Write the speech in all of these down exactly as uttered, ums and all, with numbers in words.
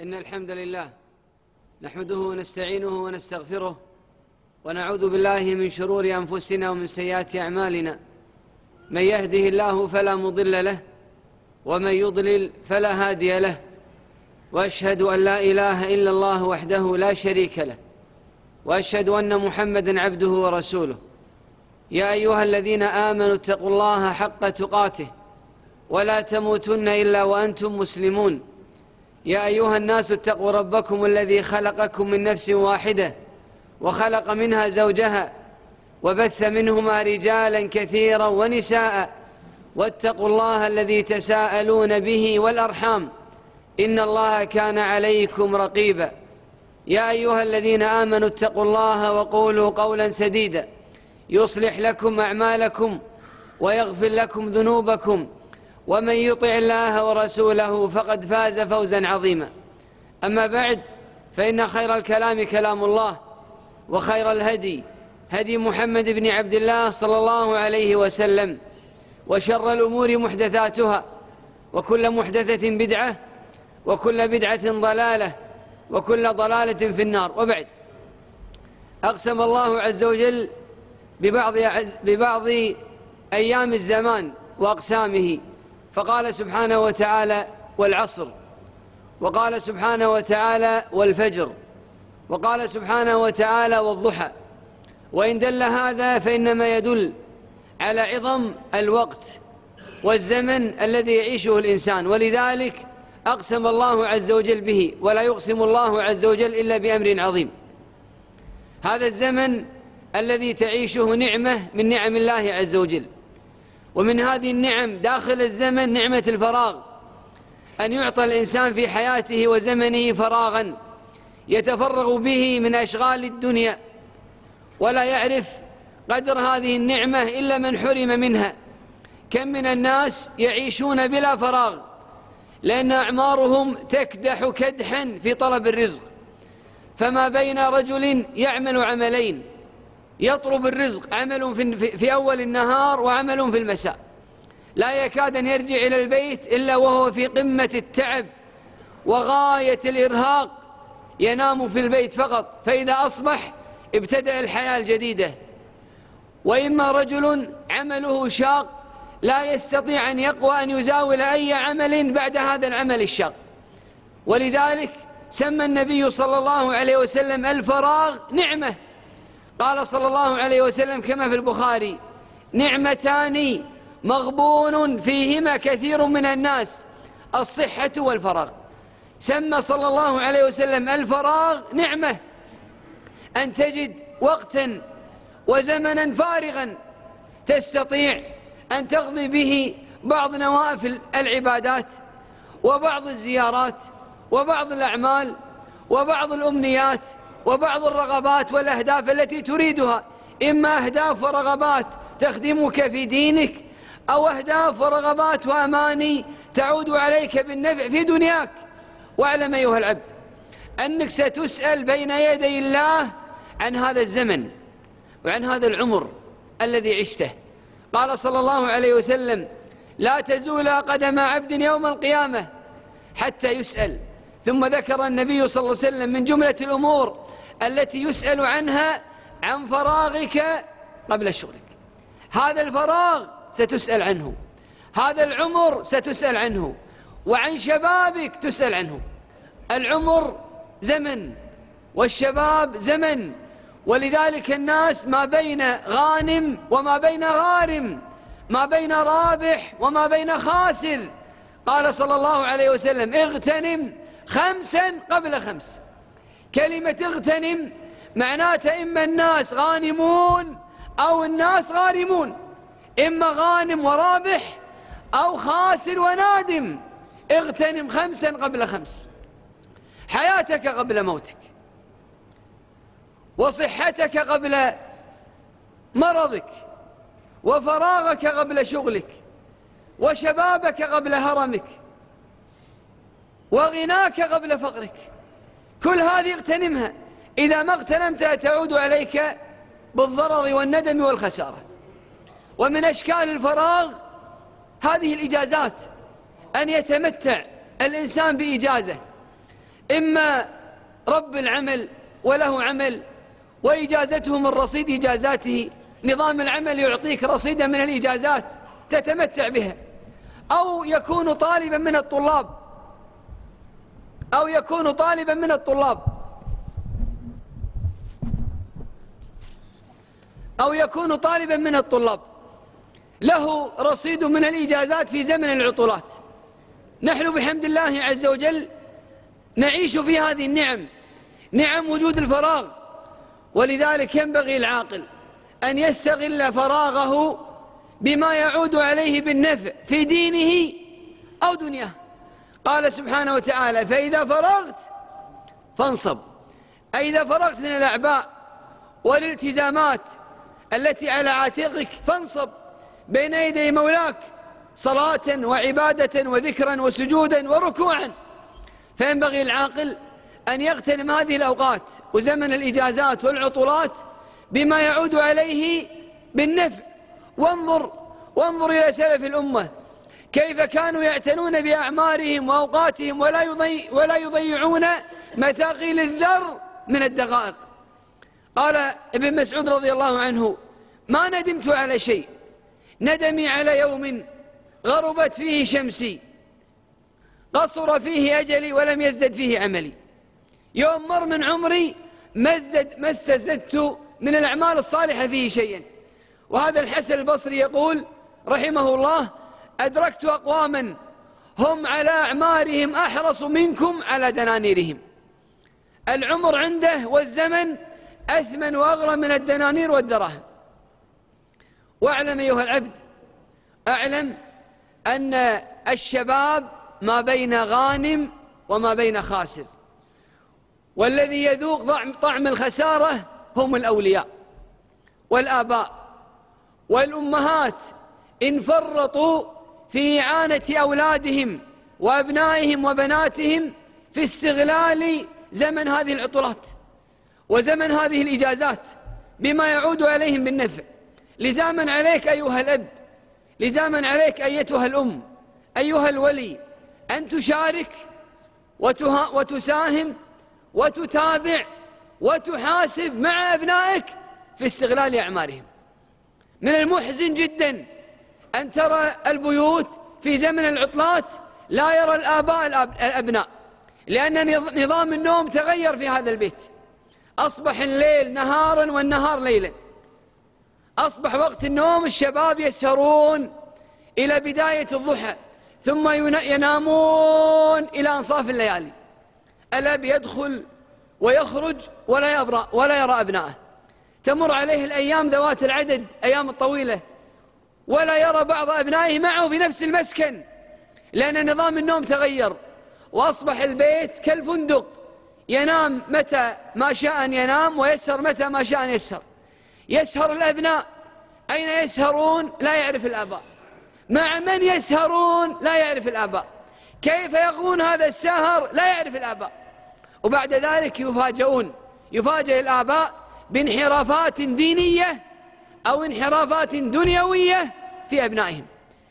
إن الحمد لله نحمده ونستعينه ونستغفره ونعوذ بالله من شرور أنفسنا ومن سيئات أعمالنا. من يهده الله فلا مضل له ومن يضلل فلا هادي له، وأشهد أن لا إله إلا الله وحده لا شريك له، وأشهد أن محمدًا عبده ورسوله. يا أيها الذين آمنوا اتقوا الله حق تقاته ولا تموتن إلا وأنتم مسلمون. يا أيها الناس اتقوا ربكم الذي خلقكم من نفس واحدة وخلق منها زوجها وبث منهما رجالا كثيرا ونساء، واتقوا الله الذي تساءلون به والأرحام إن الله كان عليكم رقيبا. يا أيها الذين آمنوا اتقوا الله وقولوا قولا سديدا يصلح لكم أعمالكم ويغفر لكم ذنوبكم، ومن يطع الله ورسوله فقد فاز فوزا عظيما. أما بعد، فإن خير الكلام كلام الله، وخير الهدي هدي محمد بن عبد الله صلى الله عليه وسلم، وشر الأمور محدثاتها، وكل محدثة بدعة، وكل بدعة ضلالة، وكل ضلالة في النار. وبعد، أقسم الله عز وجل ببعض, ببعض أيام الزمان وأقسامه، فقال سبحانه وتعالى: والعصر، وقال سبحانه وتعالى: والفجر، وقال سبحانه وتعالى: والضحى. وإن دل هذا فإنما يدل على عظم الوقت والزمن الذي يعيشه الإنسان، ولذلك أقسم الله عز وجل به، ولا يقسم الله عز وجل إلا بأمر عظيم. هذا الزمن الذي تعيشه نعمة من نعم الله عز وجل، ومن هذه النعم داخل الزمن نعمة الفراغ، أن يعطى الإنسان في حياته وزمنه فراغا يتفرغ به من أشغال الدنيا، ولا يعرف قدر هذه النعمة إلا من حرم منها. كم من الناس يعيشون بلا فراغ، لأن أعمارهم تكدح كدحا في طلب الرزق، فما بين رجل يعمل عملين يطلب الرزق، عمل في أول النهار وعمل في المساء، لا يكاد أن يرجع إلى البيت إلا وهو في قمة التعب وغاية الإرهاق، ينام في البيت فقط، فإذا أصبح ابتدأ الحياة الجديدة. وإما رجل عمله شاق لا يستطيع أن يقوى أن يزاول أي عمل بعد هذا العمل الشاق، ولذلك سمى النبي صلى الله عليه وسلم الفراغ نعمة. قال صلى الله عليه وسلم كما في البخاري: نعمتان مغبون فيهما كثير من الناس، الصحة والفراغ. سمى صلى الله عليه وسلم الفراغ نعمة، أن تجد وقتا وزمنا فارغا تستطيع أن تقضي به بعض نوافل العبادات، وبعض الزيارات، وبعض الأعمال، وبعض الأمنيات، وبعض الرغبات والأهداف التي تريدها، إما أهداف ورغبات تخدمك في دينك، أو أهداف ورغبات وأماني تعود عليك بالنفع في دنياك. واعلم أيها العبد أنك ستسأل بين يدي الله عن هذا الزمن وعن هذا العمر الذي عشته. قال صلى الله عليه وسلم: لا تزول قدم عبد يوم القيامة حتى يسأل. ثم ذكر النبي صلى الله عليه وسلم من جملة الأمور التي يسأل عنها عن فراغك قبل شغلك. هذا الفراغ ستسأل عنه، هذا العمر ستسأل عنه، وعن شبابك تسأل عنه. العمر زمن والشباب زمن، ولذلك الناس ما بين غانم وما بين غارم، ما بين رابح وما بين خاسر. قال صلى الله عليه وسلم: اغتنم خمسا قبل خمس. كلمة اغتنم معناتها إما الناس غانمون أو الناس غارمون، إما غانم ورابح أو خاسر ونادم. اغتنم خمسا قبل خمس: حياتك قبل موتك، وصحتك قبل مرضك، وفراغك قبل شغلك، وشبابك قبل هرمك، وغناك قبل فقرك. كل هذه اغتنمها، إذا ما اغتنمتها تعود عليك بالضرر والندم والخسارة. ومن أشكال الفراغ هذه الإجازات، أن يتمتع الإنسان بإجازة إما رب العمل وله عمل وإجازته من رصيد إجازاته، نظام العمل يعطيك رصيدا من الإجازات تتمتع بها، أو يكون طالبا من الطلاب أو يكون طالبا من الطلاب أو يكون طالبا من الطلاب له رصيد من الإجازات في زمن العطلات. نحن بحمد الله عز وجل نعيش في هذه النعم، نعم وجود الفراغ، ولذلك ينبغي العاقل أن يستغل فراغه بما يعود عليه بالنفع في دينه أو دنياه. قال سبحانه وتعالى: فإذا فرغت فانصب، أي إذا فرغت من الأعباء والالتزامات التي على عاتقك فانصب بين يدي مولاك صلاة وعبادة وذكرا وسجودا وركوعا. فينبغي العاقل أن يغتنم هذه الأوقات وزمن الإجازات والعطلات بما يعود عليه بالنفع. وانظر وانظر إلى سلف الأمة كيف كانوا يعتنون بأعمارهم وأوقاتهم ولا يضيع ولا يضيعون مثاقيل الذر من الدقائق. قال ابن مسعود رضي الله عنه: ما ندمت على شيء ندمي على يوم غربت فيه شمسي قصر فيه أجلي ولم يزدد فيه عملي. يوم مر من عمري ما استزدت من الأعمال الصالحة فيه شيئا. وهذا الحسن البصري يقول رحمه الله: أدركت أقواما هم على أعمارهم أحرص منكم على دنانيرهم. العمر عنده والزمن أثمن وأغلى من الدنانير والدراهم. واعلم أيها العبد، أعلم أن الشباب ما بين غانم وما بين خاسر، والذي يذوق طعم الخسارة هم الأولياء والآباء والأمهات إن فرطوا في إعانة أولادهم وأبنائهم وبناتهم في استغلال زمن هذه العطلات وزمن هذه الإجازات بما يعود عليهم بالنفع. لزاما عليك أيها الأب، لزاما عليك أيتها الأم، أيها الولي، أن تشارك وتساهم وتتابع وتحاسب مع أبنائك في استغلال أعمارهم. من المحزن جدا أن ترى البيوت في زمن العطلات لا يرى الآباء الأبناء، لأن نظام النوم تغير في هذا البيت. أصبح الليل نهارا والنهار ليلا. أصبح وقت النوم الشباب يسهرون إلى بداية الضحى ثم ينامون إلى أنصاف الليالي. الأب يدخل ويخرج ولا يرى ولا يرى أبنائه. تمر عليه الأيام ذوات العدد، أيام الطويلة، ولا يرى بعض أبنائه معه في نفس المسكن، لأن نظام النوم تغير وأصبح البيت كالفندق، ينام متى ما شاء أن ينام ويسهر متى ما شاء أن يسهر. يسهر الأبناء، أين يسهرون؟ لا يعرف الآباء. مع من يسهرون؟ لا يعرف الآباء. كيف يقضون هذا السهر؟ لا يعرف الآباء. وبعد ذلك يفاجؤون، يفاجئ الآباء بانحرافات دينية أو انحرافات دنيوية في أبنائهم.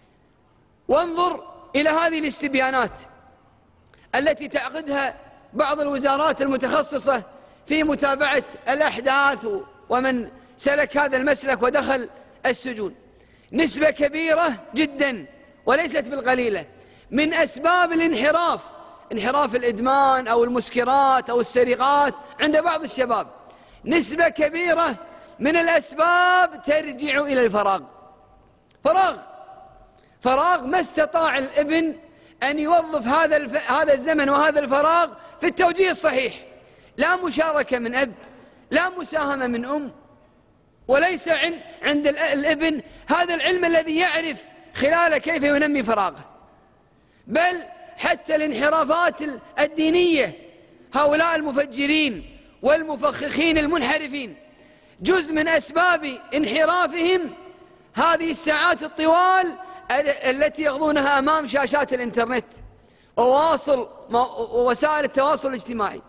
وانظر إلى هذه الاستبيانات التي تعقدها بعض الوزارات المتخصصة في متابعة الأحداث ومن سلك هذا المسلك ودخل السجون. نسبة كبيرة جدا وليست بالقليلة من أسباب الانحراف، انحراف الإدمان أو المسكرات أو السرقات عند بعض الشباب، نسبة كبيرة من الأسباب ترجع إلى الفراغ. فراغ فراغ ما استطاع الابن أن يوظف هذا الف... هذا الزمن وهذا الفراغ في التوجيه الصحيح. لا مشاركة من أب، لا مساهمة من أم، وليس عند الابن هذا العلم الذي يعرف خلاله كيف ينمي فراغه. بل حتى الانحرافات الدينية، هؤلاء المفجرين والمفخخين المنحرفين جزء من أسباب انحرافهم هذه الساعات الطوال التي يقضونها أمام شاشات الإنترنت وواصل ووسائل التواصل الاجتماعي،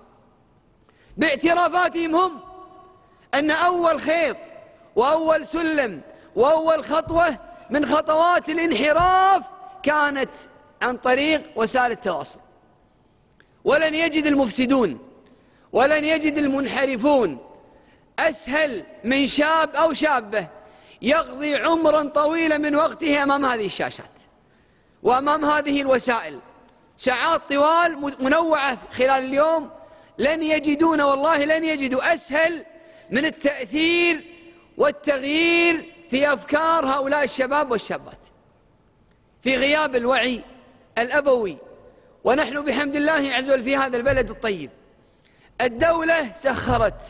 باعترافاتهم هم أن أول خيط وأول سلم وأول خطوة من خطوات الانحراف كانت عن طريق وسائل التواصل. ولن يجد المفسدون ولن يجد المنحرفون أسهل من شاب أو شابة يقضي عمرا طويلا من وقته أمام هذه الشاشات وأمام هذه الوسائل، ساعات طوال منوعة خلال اليوم، لن يجدون والله لن يجدوا أسهل من التأثير والتغيير في أفكار هؤلاء الشباب والشابات في غياب الوعي الأبوي. ونحن بحمد الله عز وجل في هذا البلد الطيب الدولة سخرت،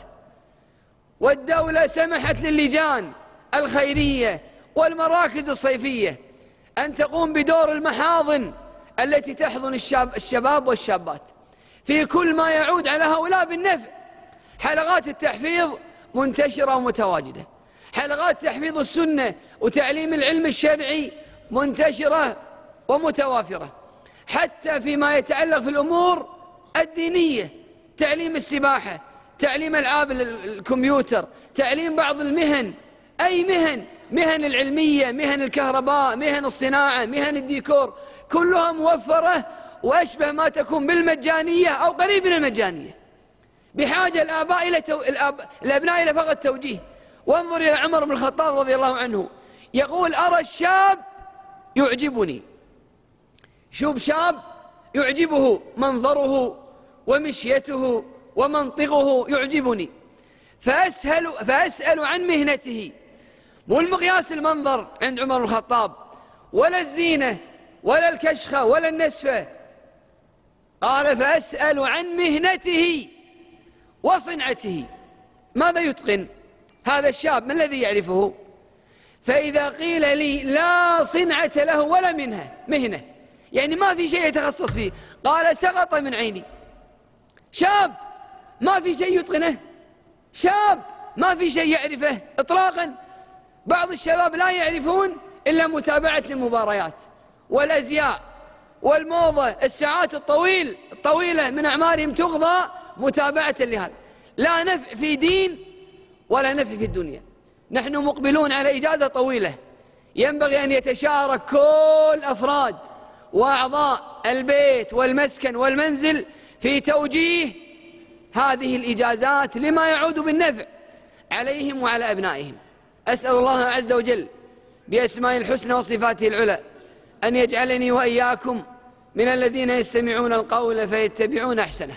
والدولة سمحت للجان الخيرية والمراكز الصيفية أن تقوم بدور المحاضن التي تحضن الشاب الشباب والشابات في كل ما يعود على هؤلاء بالنفع. حلقات التحفيظ منتشرة ومتواجدة، حلقات تحفيظ السنة وتعليم العلم الشرعي منتشرة ومتوافرة، حتى فيما يتعلق في الأمور الدينية، تعليم السباحة، تعليم ألعاب الكمبيوتر، تعليم بعض المهن، أي مهن، مهن العلمية، مهن الكهرباء، مهن الصناعة، مهن الديكور، كلها موفرة وأشبه ما تكون بالمجانية أو قريب من المجانية. بحاجة الآباء إلى تو... الآب... الأبناء إلى فقط توجيه. وانظر إلى عمر بن الخطاب رضي الله عنه يقول: أرى الشاب يعجبني. شوف شاب يعجبه منظره ومشيته ومنطقه يعجبني، فأسهل فأسأل عن مهنته. مو المقياس المنظر عند عمر بن الخطاب، ولا الزينة ولا الكشخة ولا النسفة، قال: فأسأل عن مهنته وصنعته، ماذا يتقن هذا الشاب؟ ما الذي يعرفه؟ فإذا قيل لي لا صنعة له ولا منها مهنة، يعني ما في شيء يتخصص فيه، قال: سقط من عيني. شاب ما في شيء يتقنه، شاب ما في شيء يعرفه إطلاقا. بعض الشباب لا يعرفون إلا متابعة المباريات والأزياء والموضة، الساعات الطويل الطويلة من أعمارهم تقضى متابعة لهذا، لا نفع في دين ولا نفع في الدنيا. نحن مقبلون على إجازة طويلة، ينبغي أن يتشارك كل أفراد وأعضاء البيت والمسكن والمنزل في توجيه هذه الإجازات لما يعود بالنفع عليهم وعلى أبنائهم. أسأل الله عز وجل بأسماء الحسنى وصفاته العلى أن يجعلني وإياكم من الذين يستمعون القول فيتبعون أحسنه.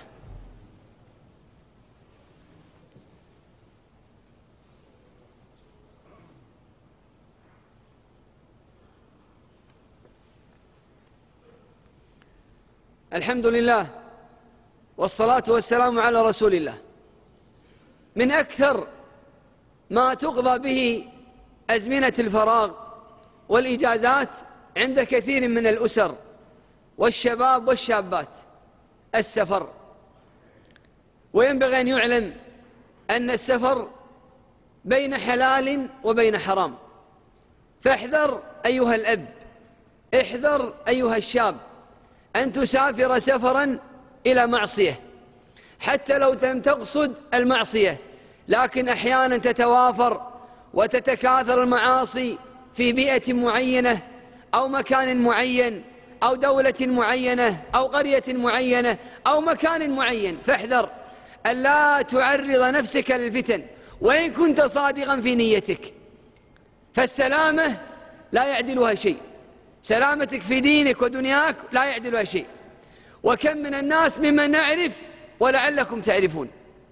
الحمد لله والصلاة والسلام على رسول الله. من أكثر ما تقضى به أزمنة الفراغ والإجازات عند كثير من الأسر والشباب والشابات السفر. وينبغي أن يعلم أن السفر بين حلال وبين حرام، فاحذر أيها الأب، احذر أيها الشاب أن تسافر سفرا إلى معصية، حتى لو لم تقصد المعصية، لكن أحيانا تتوافر وتتكاثر المعاصي في بيئة معينة أو مكان معين أو دولة معينة أو قرية معينة أو مكان معين، فاحذر أن لا تعرض نفسك للفتن وإن كنت صادقا في نيتك، فالسلامة لا يعدلها شيء، سلامتك في دينك ودنياك لا يعدلها شيء. وكم من الناس ممن نعرف ولعلكم تعرفون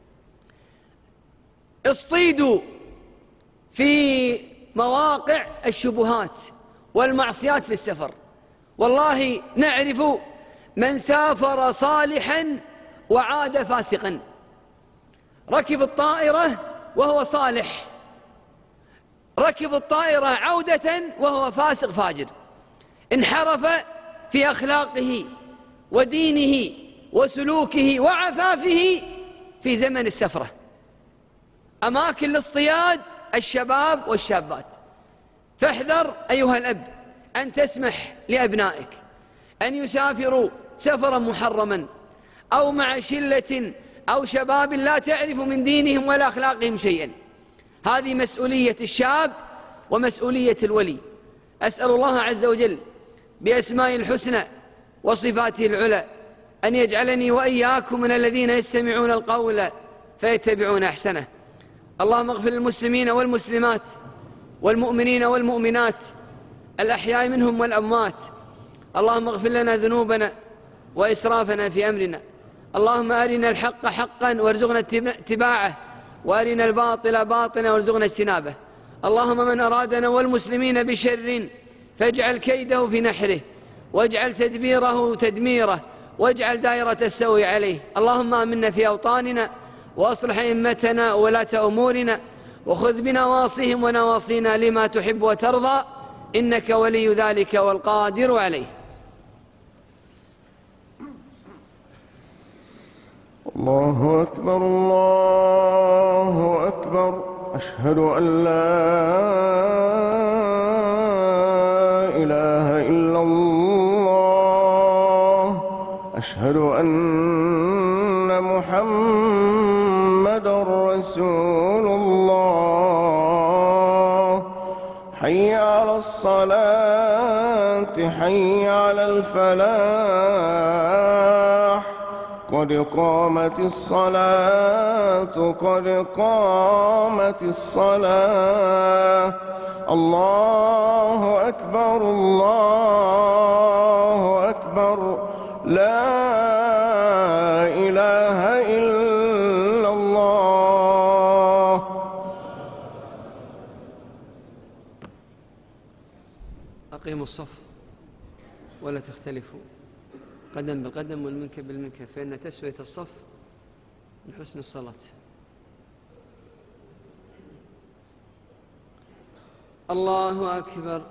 اصطيدوا في مواقع الشبهات والمعصيات في السفر. والله نعرف من سافر صالحا وعاد فاسقا، ركب الطائرة وهو صالح، ركب الطائرة عودة وهو فاسق فاجر، انحرف في أخلاقه ودينه وسلوكه وعفافه في زمن السفرة. أماكن الاصطياد الشباب والشابات، فاحذر أيها الأب أن تسمح لأبنائك أن يسافروا سفرا محرما أو مع شلة أو شباب لا تعرف من دينهم ولا أخلاقهم شيئا. هذه مسؤولية الشاب ومسؤولية الولي. أسأل الله عز وجل بأسمائه الحسنى وصفاته العلى أن يجعلني وإياكم من الذين يستمعون القول فيتبعون أحسنه. اللهم اغفر للمسلمين والمسلمات والمؤمنين والمؤمنات الأحياء منهم والأموات. اللهم اغفر لنا ذنوبنا وإسرافنا في أمرنا. اللهم أرنا الحق حقا وارزقنا اتباعه، وأرنا الباطل باطلا وارزقنا اجتنابه. اللهم من أرادنا والمسلمين بشر فاجعل كيده في نحره، واجعل تدبيره تدميره، واجعل دائرة السوء عليه. اللهم آمنا في أوطاننا، وأصلح أئمتنا وولاة أمورنا، وخذ بنواصيهم ونواصينا لما تحب وترضى، إنك ولي ذلك والقادر عليه. الله أكبر الله أكبر. أشهد أن لا إله إلا الله. أشهد أن محمدًا رسول الله. حي على الصلاة حي على الفلاح. قد قامت الصلاة قد قامت الصلاة. الله أكبر الله أكبر. لا إله إلا الله. أقيموا الصف ولا تختلفوا، قدم بالقدم والمنكب بالمنكب، فإن تسوية الصف من حسن الصلاة. الله أكبر.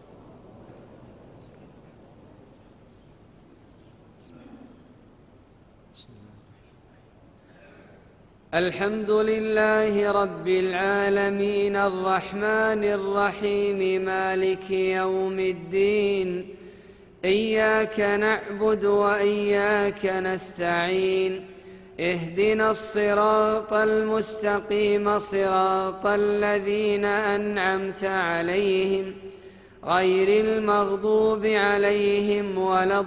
الحمد لله رب العالمين الرحمن الرحيم مالك يوم الدين. إياك نعبد وإياك نستعين. اهدنا الصراط المستقيم صراط الذين أنعمت عليهم غير المغضوب عليهم ولا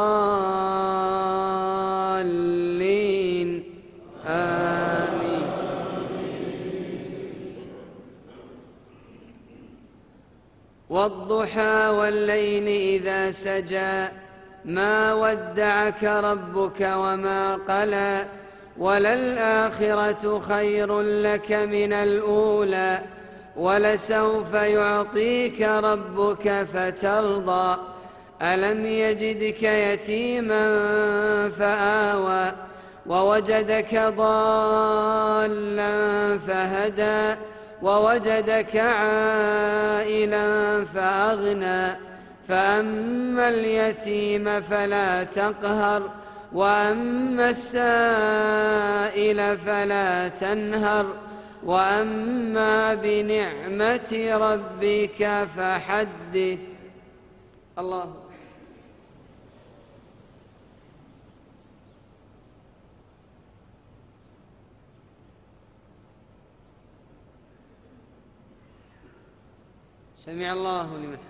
الضالين. آمين. والضحى والليل إذا سجى ما ودعك ربك وما قلى وللآخرة خير لك من الأولى ولسوف يعطيك ربك فترضى. ألم يجدك يتيما فآوى ووجدك ضالا فهدى ووجدك عائلا فأغنى. فأما اليتيم فلا تقهر وأما السائل فلا تنهر وأما بنعمة ربك فحدث. الله. سمع الله لمن حمده.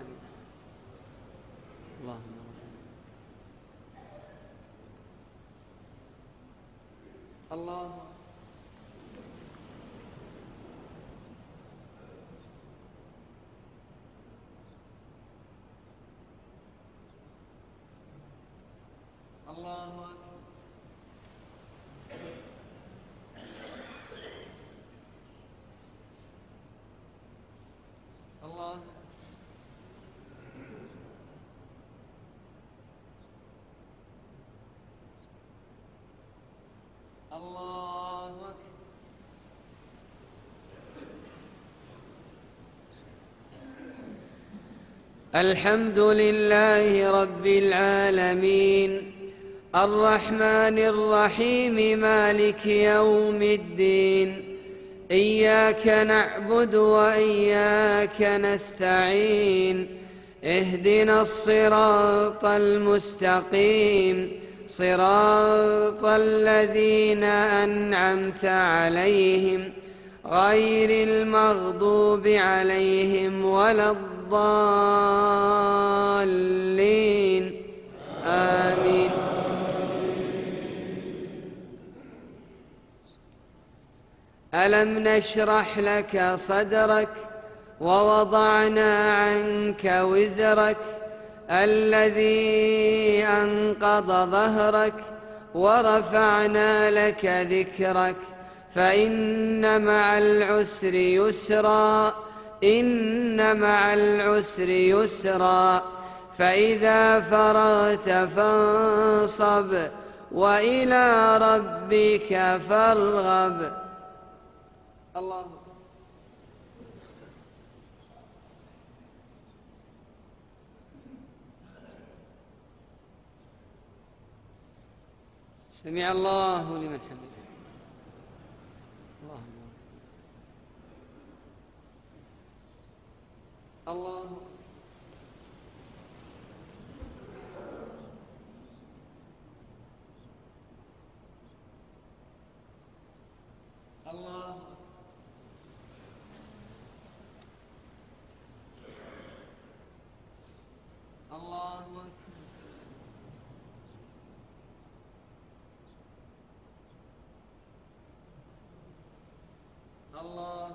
اللهم الله. الله الله. الله أكبر. الحمد لله رب العالمين الرحمن الرحيم مالك يوم الدين. إياك نعبد وإياك نستعين. اهدنا الصراط المستقيم صراط الذين أنعمت عليهم غير المغضوب عليهم ولا الضالين. آمين. ألم نشرح لك صدرك ووضعنا عنك وزرك الذي أنقض ظهرك ورفعنا لك ذكرك فإن مع العسر يسرا إن مع العسر يسرا فإذا فرغت فانصب وإلى ربك فارغب. الله. سمع الله لمن حمده. الله. الله. الله. الله أكبر. الله.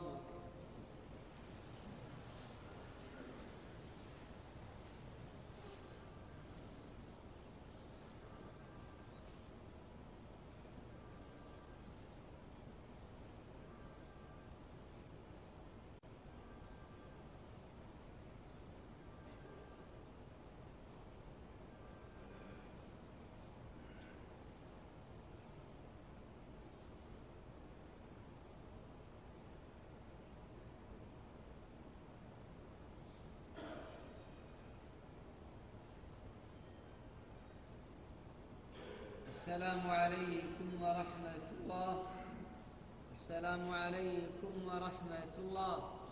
السلام عليكم ورحمة الله. السلام عليكم ورحمة الله.